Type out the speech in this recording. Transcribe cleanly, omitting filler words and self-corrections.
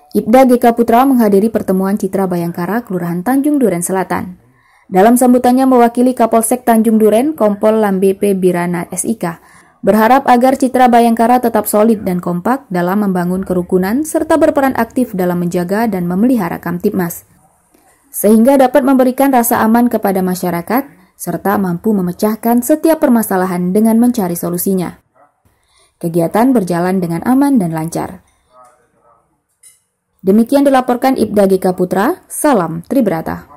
Ibda GK Putra menghadiri pertemuan Citra Bayangkara Kelurahan Tanjung Duren Selatan. Dalam sambutannya mewakili Kapolsek Tanjung Duren, Kompol Lambepe Birana SIK, berharap agar Citra Bayangkara tetap solid dan kompak dalam membangun kerukunan serta berperan aktif dalam menjaga dan memelihara Kamtibmas, sehingga dapat memberikan rasa aman kepada masyarakat serta mampu memecahkan setiap permasalahan dengan mencari solusinya. Kegiatan berjalan dengan aman dan lancar. Demikian dilaporkan Ibda GK Putra, salam Tribrata.